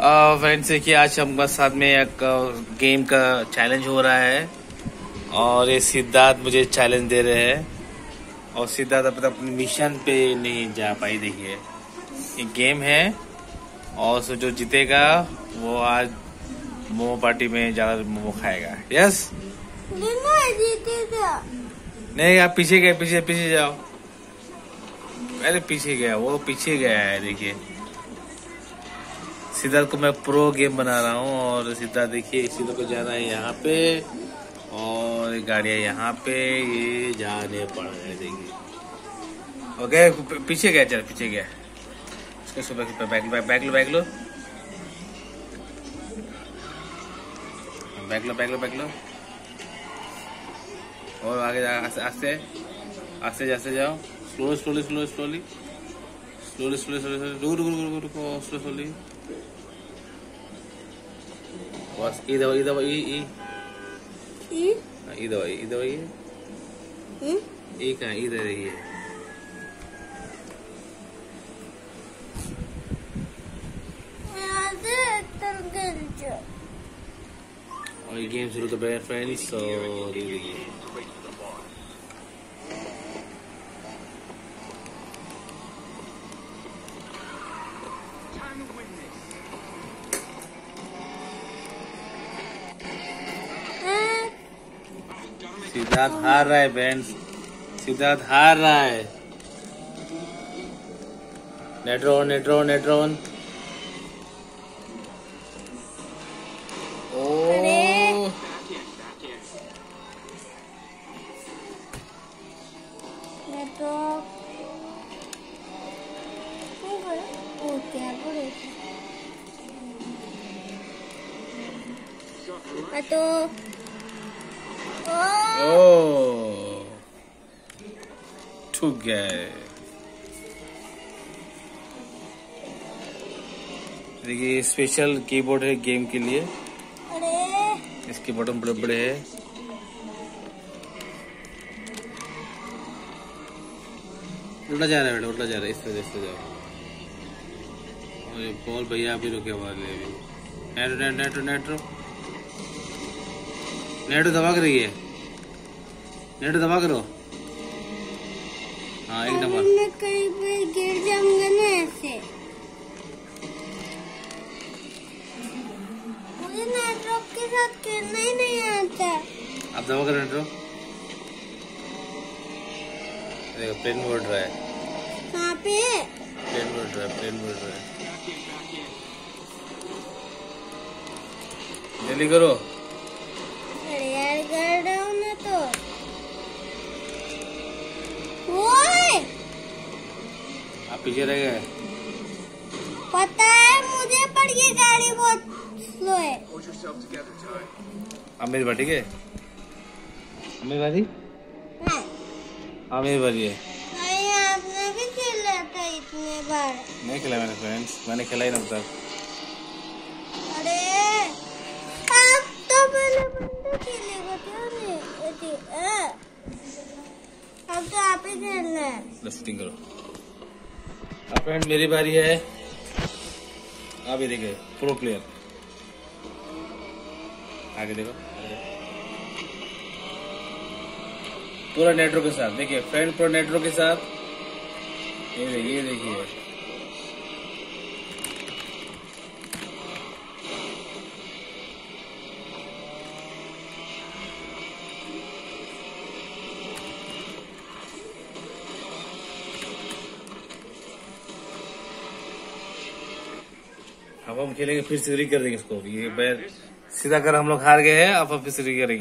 Friends देखिए, आज हमारे साथ में एक गेम का चैलेंज हो रहा है और ये सिद्धार्थ मुझे चैलेंज दे रहे हैं और सिद्धार्थ अपने मिशन पे नहीं जा पाई। देखिए ये गेम है और जो जीतेगा वो आज मोमो पार्टी में ज्यादा मोमो खाएगा। यस नहीं, आप पीछे गए, पीछे जाओ। अरे पीछे गया, वो पीछे गया है। देखिए सिद्धार्थ को मैं प्रो गेम बना रहा हूँ और सिद्धार्थ देखिए सिद्धार्थ को जाना है यहाँ पे और गाड़ियाँ यहाँ पे, ये जाने पड़ रहे। देखिए ओके, पीछे गया, चल पीछे गया। इसको सुबह बैक लो और आगे आस्ते जाओ। स्लोली बस ई दवाई कहाँ इधर ही है। और ये गेम शुरू कर रहे हैं फ्रेंड्स। और ये सिद्धार्थ हार रहा है फ्रेंड्स, सिद्धार्थ हार रहा है। नेट्रॉन ठुक गया है। देखिए स्पेशल कीबोर्ड है गेम के लिए, इसके बटन बड़े बड़े है। उल्टा जा रहा है बेटा, उल्टा जा रहा है। इस तरह से जाओ। और ये बॉल भैया अभी रुके वाले। नेटो दबा कर रही है, नेटो दबा करो। हाँ एक नंबर। मैं कहीं पे गिर जाऊंगा ना ऐसे। मुझे नेटवर्क के साथ खेलना ही नहीं आता। आप दबा कर नेटवर्क। देखो प्लेन उड़ रहा है। कहाँ पे? प्लेन उड़ रहा है। जल्दी करो। अरे यार कर रहा हूँ ना तो। आप पीछे रह गए। पता है मुझे, पर ये गाड़ी बहुत स्लो है। अब मेरी बारी है। मेरी बारी है। नहीं, आपने भी खेला था इतने बार। नहीं खेला मैंने फ्रेंड्स, मैंने खेला ही नहीं तब। अरे आप तो पहले बंदे खेलेगा अब तो आप ही खेलना है। शूटिंग करो। अब फ्रेंड मेरी बारी है। आप ये देखिए प्रो प्लेयर, आगे देखो पूरा नेटवर्क के साथ। देखिए फ्रेंड पूरा नेटवर्क के साथ। ये देखिए अब हम खेलेंगे, फिर से री कर देंगे इसको। ये बैर सीधा कर हम लोग हार गए हैं, अब हम फिर से री करेंगे।